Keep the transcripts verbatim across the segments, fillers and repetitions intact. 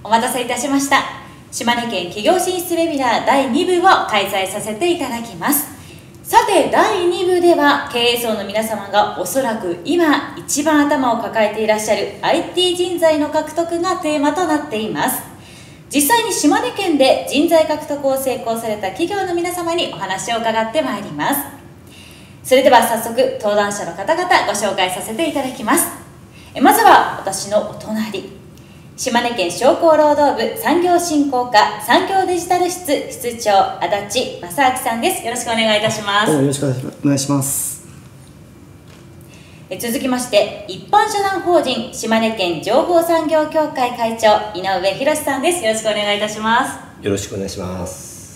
お待たせいたしました。島根県企業進出ウェビナーだいにぶを開催させていただきます。さてだいにぶでは経営層の皆様がおそらく今一番頭を抱えていらっしゃる アイティー 人材の獲得がテーマとなっています。実際に島根県で人材獲得を成功された企業の皆様にお話を伺ってまいります。それでは早速登壇者の方々ご紹介させていただきます。まずは私のお隣、島根県商工労働部産業振興課産業デジタル室室長足立正明さんです。よろしくお願いいたします。 よろしくお願いします。 え続きまして一般社団法人島根県情報産業協会会長井上博さんです。よろしくお願いいたします。 よろしくお願いします。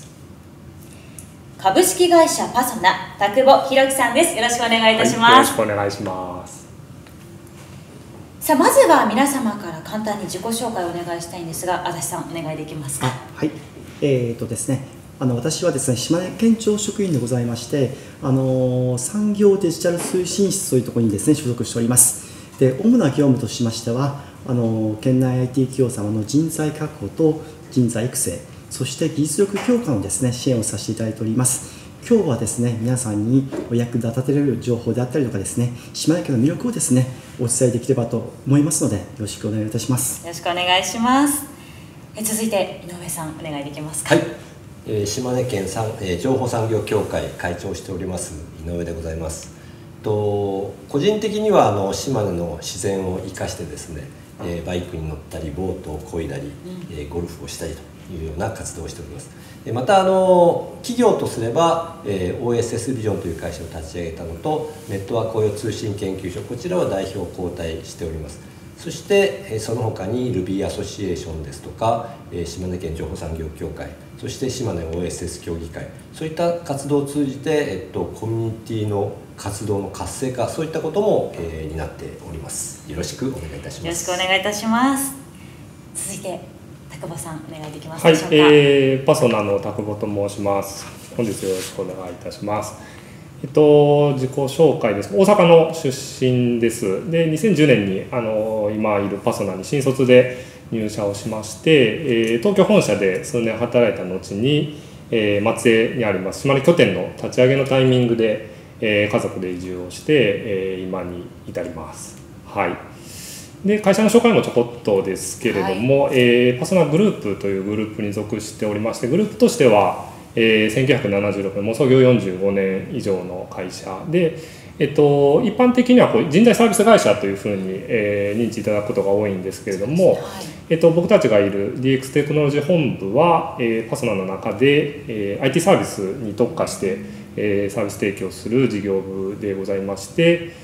株式会社パソナ田久保博樹さんです。よろしくお願いいたします。はい、 よろしくお願いします。 さあまずは皆様から簡単に自己紹介をお願いしたいんですが、足立さんお願いできますか。 はい、えーとですね、あの私はですね島根県庁職員でございまして、あの産業デジタル推進室というところにですね所属しております。で主な業務としましては、あの県内 アイティー 企業様の人材確保と人材育成、そして技術力強化のですね支援をさせていただいております。今日はですね皆さんにお役立てられる情報であったりとかですね、島根県の魅力をですねお伝えできればと思いますので、よろしくお願いいたします。 よろしくお願いします。え続いて井上さんお願いできますか。 はい、えー、島根県産、えー、情報産業協会会長をしております井上でございます。と個人的にはあの島根の自然を生かしてですね、えー、バイクに乗ったりボートを漕いだり、うんえー、ゴルフをしたりというような活動をしております。またあの企業とすれば、えー、オーエスエス ビジョンという会社を立ち上げたのと、ネットワーク雇用通信研究所、こちらは代表交代しております。そして、えー、その他に ルビー アソシエーションですとか、えー、島根県情報産業協会、そして島根 オーエスエス 協議会、そういった活動を通じて、えっと、コミュニティの活動の活性化、そういったことも、えー、担っております。よろしくお願いいたします。 よろしくお願いいたします。続いて田久保さんお願いできますでしょうか。 はい、えー、パソナの田久保と申します。本日よろしくお願いいたします。えっと自己紹介です。大阪の出身です。で、にせんじゅうねんにあの今いるパソナに新卒で入社をしまして、えー、東京本社で数年働いた後に、えー、松江にあります島根拠点の立ち上げのタイミングで、えー、家族で移住をして、えー、今に至ります。はい。で会社の紹介もちょこっとですけれども、はいえー、パソナグループというグループに属しておりまして、グループとしては、えー、せんきゅうひゃくななじゅうろくねん、もう創業よんじゅうごねん以上の会社で、えっと、一般的にはこう人材サービス会社というふうに、えー、認知いただくことが多いんですけれども、はいえっと、僕たちがいる ディーエックス テクノロジー本部は、えー、パソナの中で、えー、アイティー サービスに特化して、えー、サービス提供する事業部でございまして、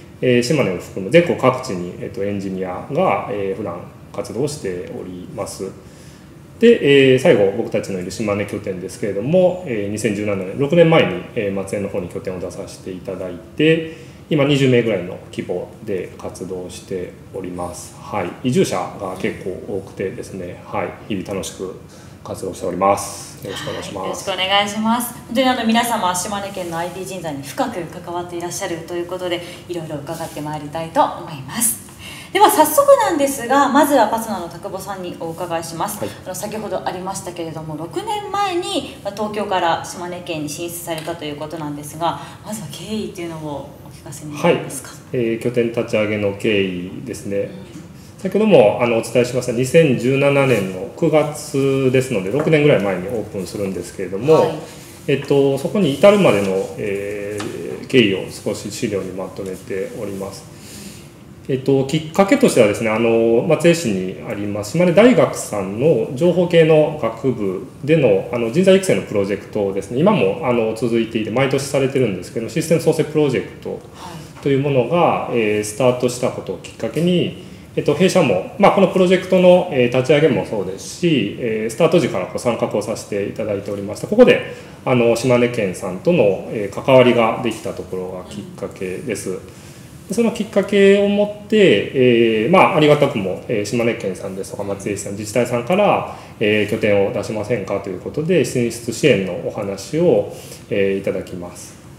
えー、島根を含む全国各地に、えー、とエンジニアが、えー、普段活動しております。で、えー、最後僕たちのいる島根拠点ですけれども、えー、にせんじゅうななねんろくねんまえに、えー、松江の方に拠点を出させていただいて、今にじゅうめいぐらいの規模で活動しております。はい、移住者が結構多くてですね、はい、日々楽しく活動しております。よろしくお願いします。 よろしくお願いします。本当にあの皆様島根県の アイティー 人材に深く関わっていらっしゃるということで、いろいろ伺ってまいりたいと思います。では早速なんですが、まずはパソナの田久保さんにお伺いします。はい、あの先ほどありましたけれども、ろくねんまえに東京から島根県に進出されたということなんですが、まずは経緯というのをお聞かせになりますか。 はい、えー、拠点立ち上げの経緯ですね。うん、先ほどもあのお伝えしましたにせんじゅうななねんのくがつですので、ろくねんぐらい前にオープンするんですけれども、はいえっと、そこに至るまでの、えー、経緯を少し資料にまとめております。えっと、きっかけとしてはですね、あの松江市にあります島根大学さんの情報系の学部で の, あの人材育成のプロジェクトですね、今もあの続いていて毎年されてるんですけど、システム創生プロジェクトというものが、えー、スタートしたことをきっかけに、えっと、弊社も、まあ、このプロジェクトの、えー、立ち上げもそうですし、えー、スタート時からこう参画をさせていただいておりました。ここであの島根県さんとの、えー、関わりができたところがきっかけです。そのきっかけをもって、えーまあ、ありがたくも、えー、島根県さんですとか松江市さん、自治体さんから、えー、拠点を出しませんかということで進出支援のお話を、えー、いただきます。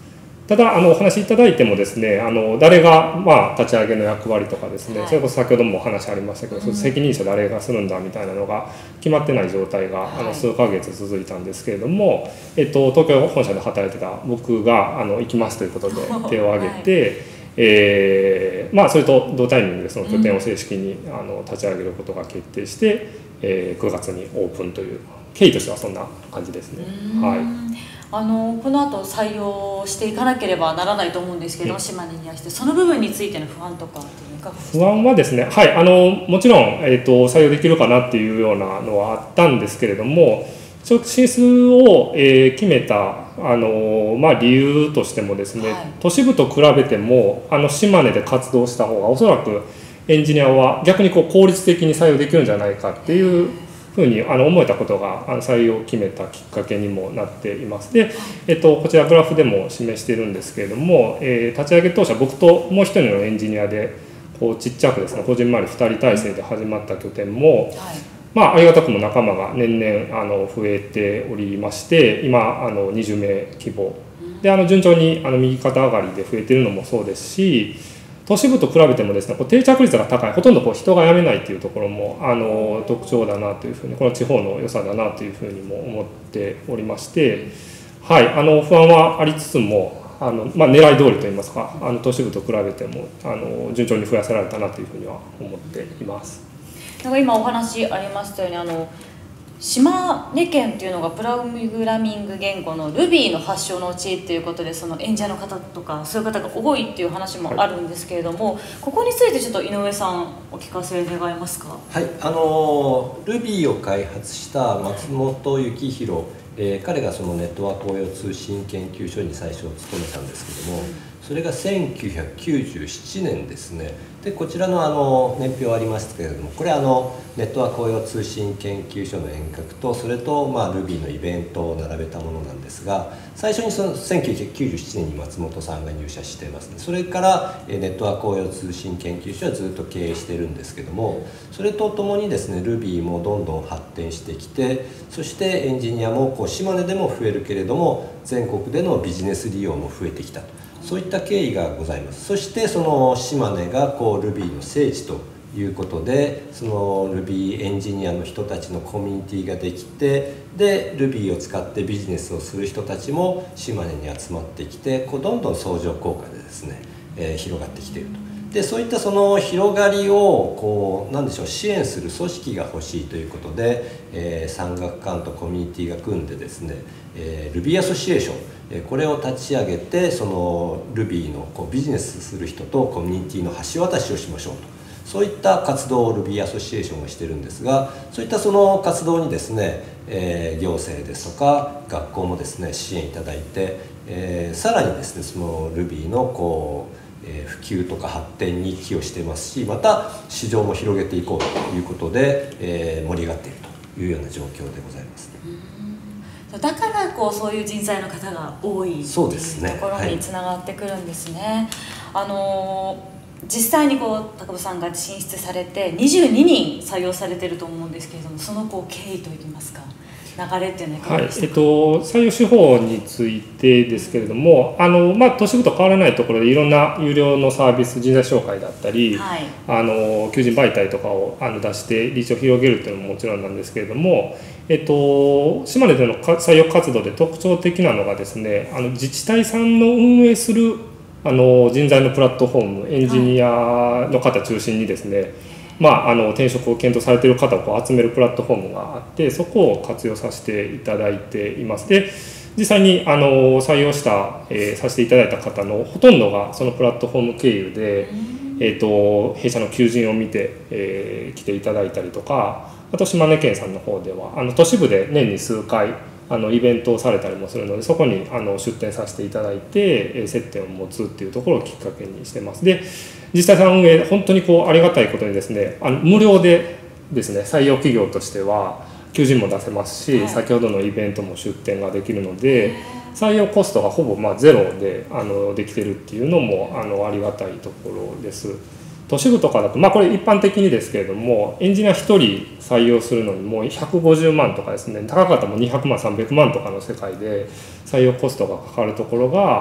ただあのお話しいただいてもですね、あの誰がまあ立ち上げの役割とかですね、はい、それこそ先ほどもお話ありましたけど、うん、責任者誰がするんだみたいなのが決まってない状態が、はい、あの数ヶ月続いたんですけれども、えっと、東京本社で働いてた僕があの行きますということで手を挙げて、はい、えーまあ、それと同タイミングでその拠点を正式に、うん、あの立ち上げることが決定して、えー、くがつにオープンという経緯としてはそんな感じですね。はい、 あのこの後採用していかなければならないと思うんですけど、うん、島根にいらしてその部分についての不安とかっていうのいかがですか？ 不安はですね、はい、あのもちろん、えーと、採用できるかなっていうようなのはあったんですけれども、進出を、えー、決めたあの、まあ、理由としてもですね、はい、都市部と比べてもあの島根で活動した方がおそらくエンジニアは逆にこう効率的に採用できるんじゃないかっていうふうにあの思えたことがあの採用を決めたきっかけにもなっています。で、えっと、こちらグラフでも示しているんですけれども、えー、立ち上げ当初僕ともう一人のエンジニアでこうちっちゃくですね、こじんまりふたり体制で始まった拠点も、はい、まあ、ありがたくも仲間が年々あの増えておりまして、今あのにじゅうめい規模であの順調にあの右肩上がりで増えているのもそうですし、都市部と比べてもですね、こう定着率が高い、ほとんどこう人が辞めないというところもあの特徴だなというふうに、この地方の良さだなというふうにも思っておりまして、はい、あの不安はありつつもあの、まあ、狙い通りといいますか、あの都市部と比べてもあの順調に増やせられたなというふうには思っています。 なんか今お話ありましたように、あの島根県っていうのがプログラミング言語の Ruby の発祥の地っていうことで、その演者の方とかそういう方が多いっていう話もあるんですけれども、はい、ここについてちょっと井上さんお聞かせ願えますか？ はい、あの Ruby を開発した松本幸宏、えー、彼がそのネットワーク応用通信研究所に最初勤めたんですけども、うん、それがせんきゅうひゃくきゅうじゅうななねんですね。でこちらのあの年表ありますけれども、これはあのネットワーク応用通信研究所の遠隔と、それとまあ Ruby のイベントを並べたものなんですが、最初にそのせんきゅうひゃくきゅうじゅうななねんに松本さんが入社していますね。それからネットワーク応用通信研究所はずっと経営しているんですけども、それとともにですね Ruby もどんどん発展してきて、そしてエンジニアもこう島根でも増えるけれども全国でのビジネス利用も増えてきたと、そういった経緯がございます。そしてその島根がこう Ruby の聖地ということで、その Ruby エンジニアの人たちのコミュニティができて、で Ruby を使ってビジネスをする人たちも島根に集まってきて、こうどんどん相乗効果でですね、えー、広がってきていると。でそういったその広がりをこうなんでしょう、支援する組織が欲しいということで、えー、産学官とコミュニティが組んでですね、えー、Ruby アソシエーション、えー、これを立ち上げて、その Ruby のこうビジネスする人とコミュニティの橋渡しをしましょうと、そういった活動を Ruby アソシエーションがしてるんですが、そういったその活動にですね、えー、行政ですとか学校もですね支援いただいて、えー、さらにですねその Ruby のこうえー、普及とか発展に寄与していますし、また市場も広げていこうということで、えー、盛り上がっているというような状況でございます、ね、 うん、だからこうそういう人材の方が多いというところにつながってくるんですね。はい、あのー、実際にこう高保さんが進出されてにじゅうににん採用されていると思うんですけれども、そのこう経緯といいますか流れっていうのはいかがですか？はい、えっと、 採用手法についてですけれども、あの、まあ、都市部と変わらないところでいろんな有料のサービス、人材紹介だったり、はい、あの求人媒体とかをあの出してリーチを広げるというのももちろんなんですけれども、えっと、島根での採用活動で特徴的なのがですね、あの自治体さんの運営するあの人材のプラットフォーム、エンジニアの方中心にですね、はい、まあ、あの転職を検討されている方をこう集めるプラットフォームがあって、そこを活用させていただいています。で実際にあの採用した、えー、させていただいた方のほとんどがそのプラットフォーム経由で、えー、と弊社の求人を見て、えー、来ていただいたりとか、あと島根県さんの方ではあの都市部で年に数回あのイベントをされたりもするので、そこにあの出展させていただいて接点を持つっていうところをきっかけにしてます。で実際さん運営本当にこうありがたいことにですね、あの無料でですね採用企業としては求人も出せますし、はい、先ほどのイベントも出展ができるので、採用コストがほぼまあゼロであのできてるっていうのもあのありがたいところです。都市部とかだと、まあ、これ一般的にですけれども、エンジニアひとり採用するのにもうひゃくごじゅうまんとかですね、高かったらもうにひゃくまんさんびゃくまんとかの世界で採用コストがかかるところが、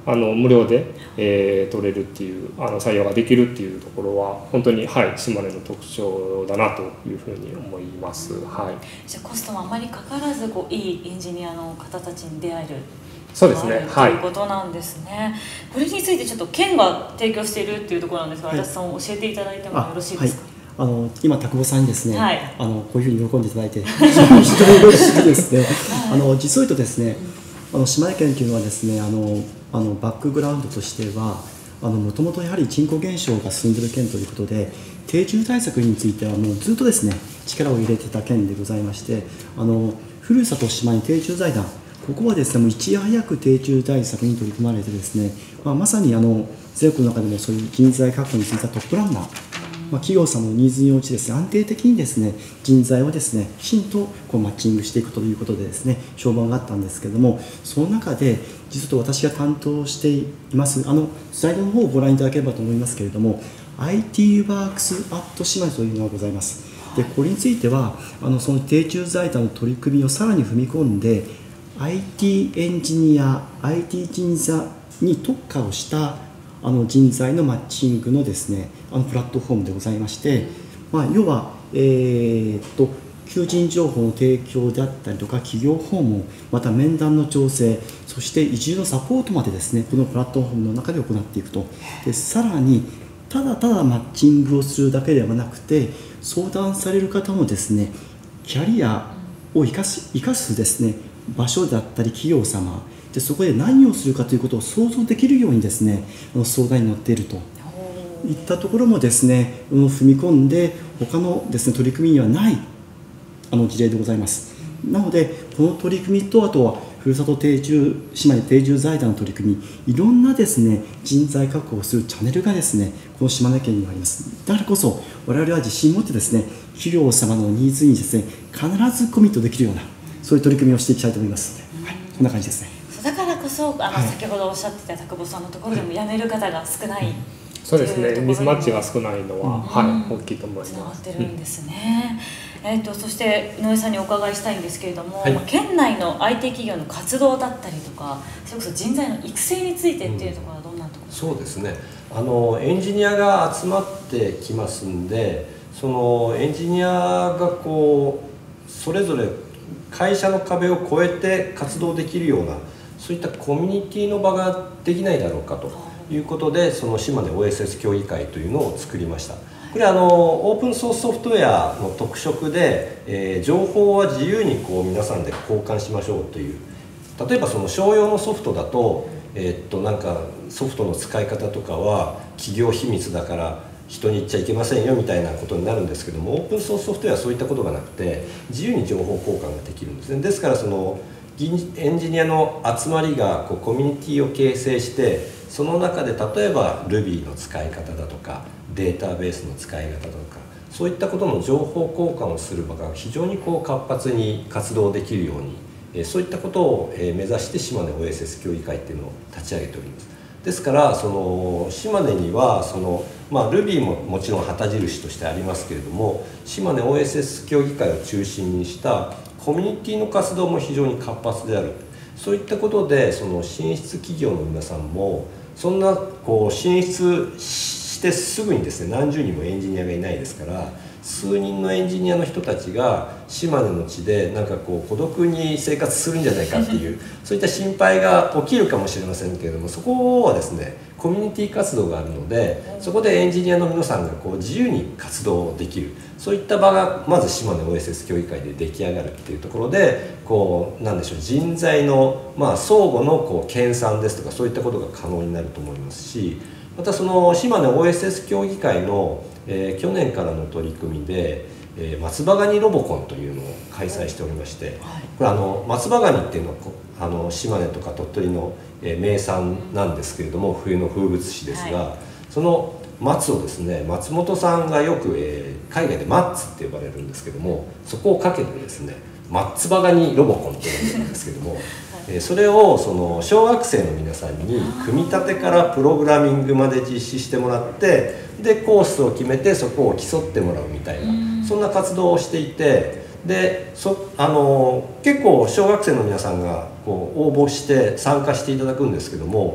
あの無料で、えー、取れるっていうあの採用ができるっていうところは本当に、はい、島根の特徴だなというふうに思います。はい、 じゃあコストもあまりかからずこういいエンジニアの方たちに出会えるそうですね、 はい、ということなんですね。これについてちょっと県が提供しているっていうところなんですが、足立さん教えていただいてもよろしいですか。 あの今田久保さんにですね、 はい、 あのこういうふうに喜んでいただいて非常に嬉しいですね。あの実を言うとですね、あの島根県というのはですね、あのあのバックグラウンドとしてはもともとやはり人口減少が進んでいる県ということで、定住対策についてはもうずっとですね力を入れてた県でございまして、あのふるさと島根定住財団、ここはですねもういち早く定住対策に取り組まれてですね、まあ、まさにあの全国の中でもそういう人材確保についてはトップランナー、まあ、企業様のニーズに応じてですね安定的にですね人材をですねきちんとこうマッチングしていくということでですね評判があったんですけれども、その中で実は私が担当していますあのスライドの方をご覧いただければと思いますけれども、 アイティー ワークスアット島根というのがございます。でこれについてはあのその定住財団の取り組みをさらに踏み込んで アイティー エンジニア アイティー 人材に特化をしたあの人材のマッチングのですねあのプラットフォームでございまして、まあ、要は、えー、っと求人情報の提供であったりとか企業訪問、また面談の調整、そして移住のサポートまでですねこのプラットフォームの中で行っていくと。でさらにただただマッチングをするだけではなくて、相談される方もですねキャリアを生かす、生かすですね場所だったり企業様で、そこで何をするかということを想像できるようにですね相談に乗っているといったところもですね踏み込んで他のですね取り組みにはないあの事例でございます。なのでこの取り組みと、あとはふるさと定住島根定住財団の取り組み、いろんなですね人材確保をするチャンネルがですねこの島根県にはあります。だからこそ我々は自信を持ってですね企業様のニーズにですね必ずコミットできるようなそういう取り組みをしていきたいと思いますので、はい、こんな感じですね。 だからこそあの、 はい、 先ほどおっしゃってた田久保さんのところでも辞める方が少ない、うん、 そうですね、ミスマッチが少ないのは、うん、はい、大きいと思います。 つながってるんですね。うん、えー、とそして井上さんにお伺いしたいんですけれども、 はい、 まあ、県内の アイティー 企業の活動だったりとか、それこそ人材の育成についてっていうところはどんなところですか。 そうですね、あのエンジニアが集まってきますんで、そのエンジニアがこうそれぞれ会社の壁を越えて活動できるようなそういったコミュニティの場ができないだろうかということで、その島根 オーエスエス 協議会というのを作りました。これはあのオープンソースソフトウェアの特色で、えー、情報は自由にこう皆さんで交換しましょうという、例えばその商用のソフトだと、えー、っとなんかソフトの使い方とかは企業秘密だから人に言っちゃいけませんよみたいなことになるんですけども、オープンソースソフトウェアはそういったことがなくて自由に情報交換ができるんですね。ですからそのエンジニアの集まりがこうコミュニティを形成して、その中で例えば Ruby の使い方だとかデータベースの使い方だとか、そういったことの情報交換をする場が非常にこう活発に活動できるように、そういったことを目指して島根 オーエスエス 協議会っていうのを立ち上げております。ですからその島根にはその、まあ、Ruby ももちろん旗印としてありますけれども、島根 オーエスエス 協議会を中心にしたコミュニティの活動も非常に活発である。そういったことでその進出企業の皆さんもそんなこう進出してすぐにですね何十人もエンジニアがいないですから、数人のエンジニアの人たちが島根の地でなんかこう孤独に生活するんじゃないかっていうそういった心配が起きるかもしれませんけれども、そこはですねコミュニティ活動があるので、そこでエンジニアの皆さんがこう自由に活動できる、そういった場がまず島根 オーエスエス 協議会で出来上がるっていうところで、こうなんでしょう、人材のまあ相互のこう研鑽ですとかそういったことが可能になると思いますし、またその島根 オーエスエス 協議会の、えー、去年からの取り組みで、えー、松葉ガニロボコンというのを開催しておりまして、これあの松葉ガニっていうのはあの島根とか鳥取の、えー、名産なんですけれども、冬の風物詩ですが、はい、その松をですね松本さんがよく、えー、海外でマッツって呼ばれるんですけども、そこをかけてですね松葉ガニロボコンって呼んでるんですけどもそれをその小学生の皆さんに組み立てからプログラミングまで実施してもらって、でコースを決めてそこを競ってもらうみたいな、そんな活動をしていて、でそあの結構小学生の皆さんがこう応募して参加していただくんですけども、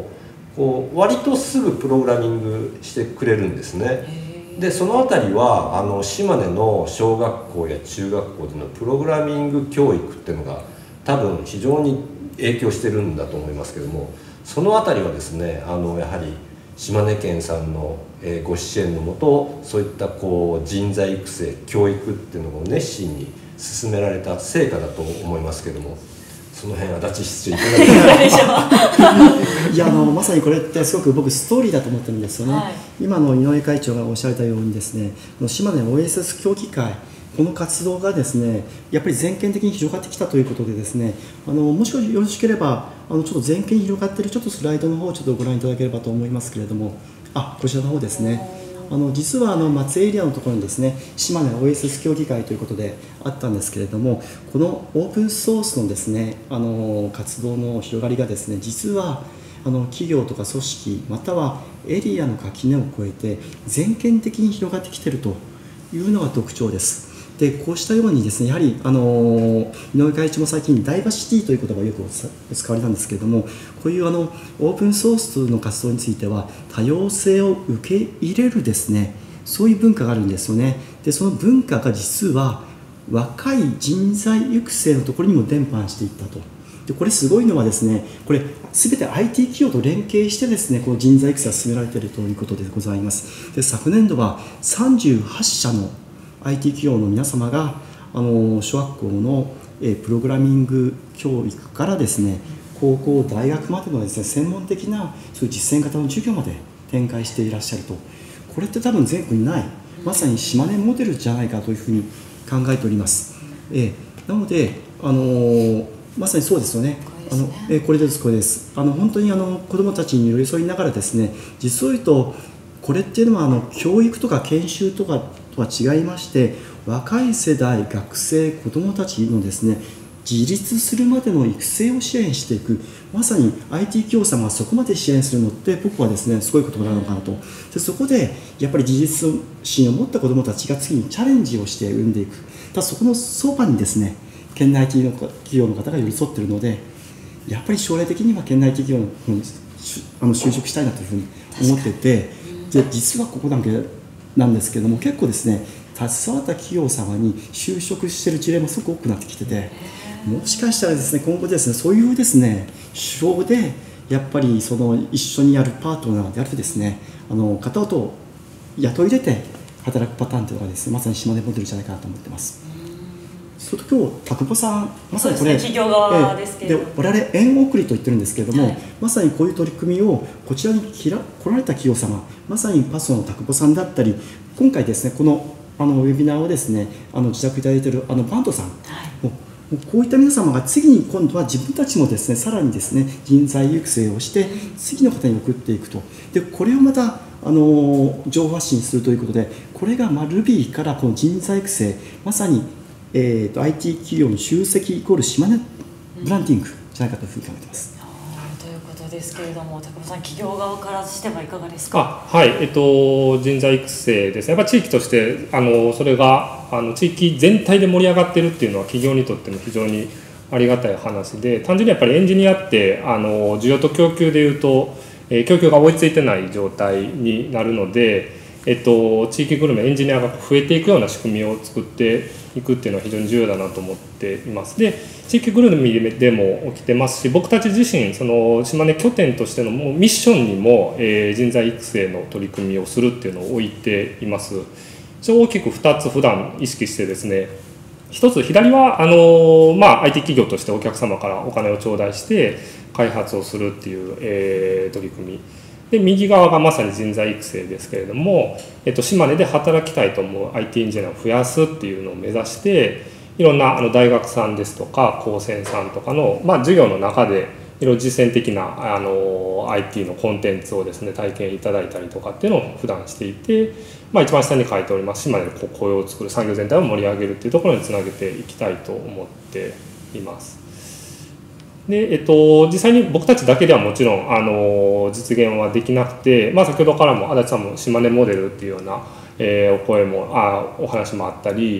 こう割とすぐプログラミングしてくれるんですね。でそのあたりはあの島根の小学校や中学校でのプログラミング教育っていうのが多分非常に影響してるんだと思いますけども、そのあたりはですね、あのやはり島根県さんのご支援のもと、そういったこう人材育成教育っていうのを熱心に進められた成果だと思いますけども、その辺足立室長いかがでしょう。 いやあのまさにこれってすごく僕ストーリーだと思ってるんですよね、はい、今の井上会長がおっしゃったようにですね、島根 オーエスエス 協議会、この活動がですねやっぱり全県的に広がってきたということでですね、あのもしよろしければあのちょっと全県に広がっているちょっとスライドの方をちょっとご覧いただければと思いますけれども、あ、こちらの方ですね。あの実はあの松江エリアのところにですね、島根 オーエスエス 協議会ということであったんですけれども、このオープンソースのですねあの活動の広がりがですね、実はあの企業とか組織またはエリアの垣根を越えて全県的に広がってきているというのが特徴です。でこうしたようにですね、やはりあの井上会長も最近ダイバーシティという言葉をよくお使われなんですけれども、こういうあのオープンソースの活動については多様性を受け入れるですね、そういう文化があるんですよね。でその文化が実は若い人材育成のところにも伝播していったと。でこれすごいのはですね、これ全て アイティー 企業と連携してですね、この人材育成が進められているということでございます。で昨年度はさんじゅうはっしゃの アイティー 企業の皆様があの小学校のえプログラミング教育からですね、高校大学までのですね専門的なそういう実践型の授業まで展開していらっしゃると。これって多分全国にないまさに島根モデルじゃないかというふうに考えております。えなのであのまさにそうですよね。あのえこれですこれです。あの本当にあの子どもたちに寄り添いながらですね、実を言うとこれっていうのはあの教育とか研修とかとは違いまして、若い世代学生子どもたちのですね自立するまでの育成を支援していく、まさに アイティー 企業様がそこまで支援するのって僕はですねすごいことなのかなと。でそこでやっぱり自立心を持った子どもたちが次にチャレンジをして生んでいく。だそこのそばにですね県内企業の方が寄り添っているので、やっぱり将来的には県内企業の方にあの就職したいなというふうに思ってて、で実はここだけなんですけども、結構ですね携わった企業様に就職している事例もすごく多くなってきてて、もしかしたらですね今後ですねそういうですね手法でやっぱりその一緒にやるパートナーであるですねあの方と雇い入れて働くパターンというのがですねまさに島根モデルじゃないかなと思ってます。それと今日田久保さんまさにこれ、 ね、企業側ですけれども、 えー、で我々縁送りと言ってるんですけれども、 はい、 まさにこういう取り組みをこちらに来られた企業様、まさにパソの田久保さんだったり、今回ですねこのあのウェビナーをですねあの自宅いただいているあのバントさん、はい、もうこういった皆様が次に今度は自分たちもですねさらにですね人材育成をして次の方に送っていくと。でこれをまたあの情報発信するということで、これがまあ Ruby からこの人材育成、まさに、えー、と アイティー 企業の集積イコール島根ブランディングじゃないかというふうに考えています。 ということですけれども、高保さん企業側からしてはいかがですか。 あはい、えっと、人材育成ですね。やっぱ地域としてあのそれがあの地域全体で盛り上がっているっていうのは企業にとっても非常にありがたい話で、単純にやっぱりエンジニアってあの需要と供給でいうと、えー、供給が追いついてない状態になるので、えっと、地域グルメエンジニアが増えていくような仕組みを作っていくっていうのは非常に重要だなと思っています。で地域ぐるみでも起きてますし、僕たち自身その島根拠点としてのもうミッションにも、えー、人材育成の取り組みをするっていうのを置いています。大きくふたつ普段意識してですね、ひとつ左はあの、まあ、アイティー 企業としてお客様からお金を頂戴して開発をするっていう、えー、取り組みで、右側がまさに人材育成ですけれども、えっと、島根で働きたいと思う アイティー エンジニアを増やすっていうのを目指して、いろんなあの大学さんですとか高専さんとかの、まあ、授業の中でいろいろ実践的なあの アイティー のコンテンツをですね体験いただいたりとかっていうのを普段していて、まあ、一番下に書いております島根でこう雇用を作る、産業全体を盛り上げるっていうところにつなげていきたいと思っています。でえっと、実際に僕たちだけではもちろんあの実現はできなくて、まあ、先ほどからも足立さんも島根モデルっていうような、えー、お声もあお話もあったり、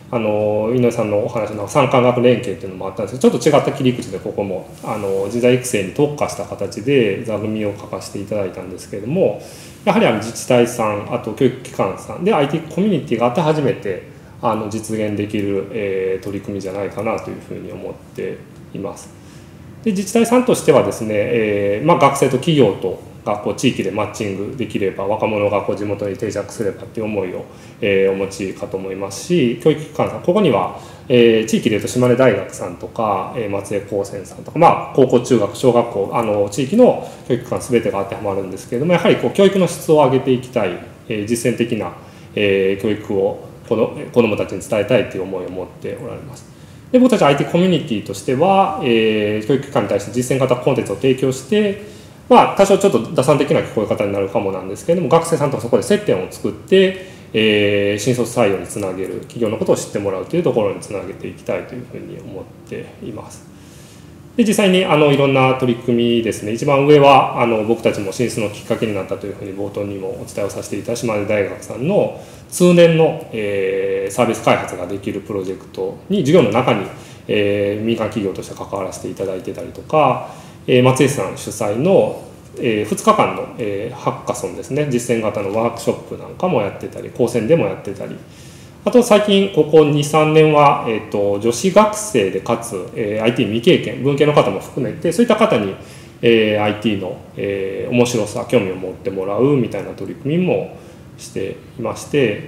あの井上さんのお話の産官学連携っていうのもあったんですけど、ちょっと違った切り口でここもあの人材育成に特化した形で座組を書かせていただいたんですけれども、やはりあの自治体さん、あと教育機関さんで アイティー コミュニティがあって初めてあの実現できる、えー、取り組みじゃないかなというふうに思っています。で自治体さんとしてはですね、えーまあ、学生と企業とがこう地域でマッチングできれば、若者がこう地元に定着すればっていう思いを、えー、お持ちかと思いますし、教育機関さん、ここには、えー、地域でいうと島根大学さんとか、えー、松江高専さんとか、まあ、高校中学小学校、あの地域の教育機関全てが当てはまるんですけれども、やはりこう教育の質を上げていきたい、えー、実践的な、えー、教育をこの子どもたちに伝えたいという思いを持っておられます。で僕たち アイティー コミュニティとしては、えー、教育機関に対して実践型コンテンツを提供して、まあ、多少ちょっと打算的な聞こえ方になるかもなんですけれども、学生さんとそこで接点を作って、えー、新卒採用につなげる、企業のことを知ってもらうというところにつなげていきたいというふうに思っています。で実際にあのいろんな取り組みですね、一番上はあの僕たちも進出のきっかけになったというふうに冒頭にもお伝えをさせていた島根大学さんの通年の、えー、サービス開発ができるプロジェクトに授業の中に、えー、民間企業として関わらせていただいてたりとか、えー、松井さん主催の、えー、ふつかかんの、えー、ハッカソンですね、実践型のワークショップなんかもやってたり、高専でもやってたり、あと最近ここ にさんねんは、えー、と女子学生でかつ、えー、アイティー 未経験、文系の方も含めてそういった方に、えー、アイティー の、えー、面白さ、興味を持ってもらうみたいな取り組みもしていまして、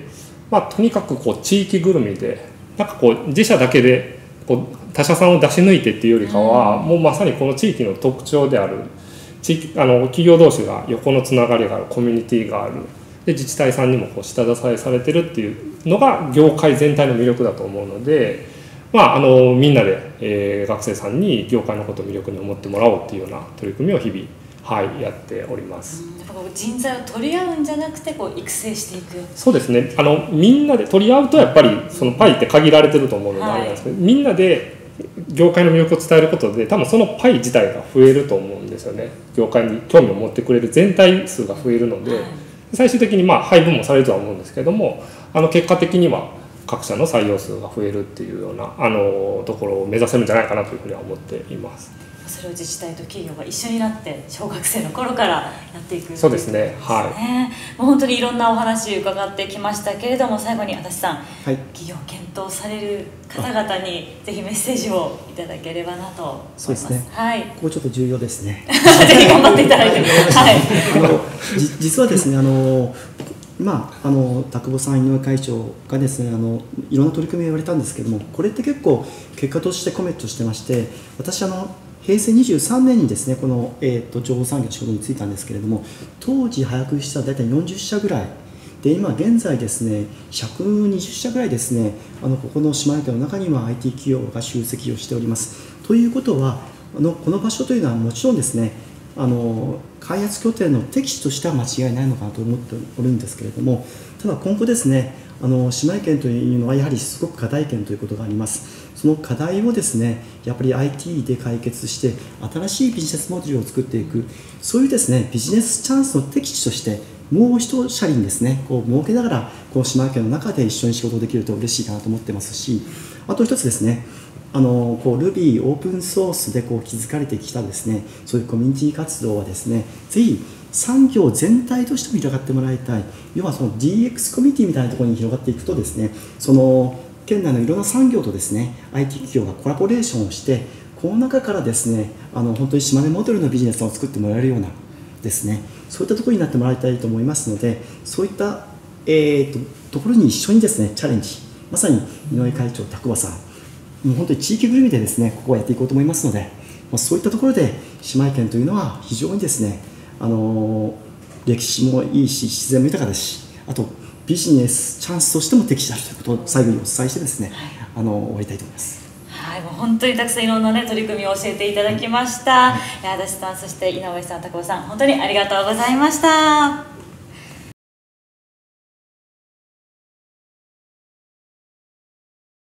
まあ、とにかくこう地域ぐるみでなんかこう自社だけでこう他社さんを出し抜いてっていうよりかは、もうまさにこの地域の特徴である地域あの企業同士が横のつながりがある、コミュニティがある、で自治体さんにもこう下支えされてるっていうのが業界全体の魅力だと思うので、まあ、あのみんなで、えー、学生さんに業界のことを魅力に思ってもらおうっていうような取り組みを日々、はい、やっております。 やっぱこう人材を取り合うんじゃなくてこう育成していく。 そうですね、あのみんなで取り合うとやっぱりそのパイって限られてると思うのであれなんですけど、はい、みんなで業界の魅力を伝えることで多分そのパイ自体が増えると思うんですよね。業界に興味を持ってくれる全体数が増えるので、はい、最終的にまあ配分もされるとは思うんですけども、あの結果的には各社の採用数が増えるっていうようなあのところを目指せるんじゃないかなというふうには思っています。 それを自治体と企業が一緒になって小学生の頃からやっていく。 そうですね、はい、 もう本当にいろんなお話伺ってきましたけれども、最後に足立さん、 はい、 企業検討される方々にぜひメッセージをいただければなと思います。 そうですね、はい、ここちょっと重要ですねぜひ頑張っていただいてはい、 あのじ実はですね、あのまあ、あの田久保さん、井上会長がですね、あのいろんな取り組みを言われたんですけども、これって結構結果としてコメントしてまして、私あのへいせいにじゅうさんねんにですねこの、えー、と情報産業の仕事に就いたんですけれども、当時早くしたら大体よんじゅっしゃぐらいで、今現在ですねひゃくにじゅっしゃぐらいですね、あのここの島根県の中には アイティー 企業が集積をしております。ということは、あのこの場所というのはもちろんですね、あの開発拠点の適地としては間違いないのかなと思っておるんですけれども、ただ今後ですね、あの島根県というのはやはりすごく課題県ということがあります。その課題をですねやっぱり アイティー で解決して新しいビジネスモデルを作っていく、そういうですねビジネスチャンスの適地としてもう一車輪ですねこう設けながら、この島根県の中で一緒に仕事をできると嬉しいかなと思ってますし、あと一つですね、あのこう Ruby オープンソースでこう築かれてきたですねそういうコミュニティ活動はですね、ぜひ産業全体としても広がってもらいたい。要はその ディーエックス コミュニティみたいなところに広がっていくとですね、その県内のいろんな産業とですね アイティー 企業がコラボレーションをして、この中からですねあの本当に島根モデルのビジネスを作ってもらえるようなですね、そういったところになってもらいたいと思いますので、そういった、えー、と, ところに一緒にですねチャレンジ、まさに井上会長、田久保さん、もう本当に地域ぐるみでですねここをやっていこうと思いますので、まあ、そういったところで島根県というのは非常にですね、あのー、歴史もいいし自然も豊かですし、あとビジネスチャンスとしても適地だということを最後にお伝えしてですね、はい、あの終わりたいと思います。 はい、もう本当にたくさんいろんな、ね、取り組みを教えていただきました。足立さん、そして井上さん、田久保さん、本当にありがとうございました。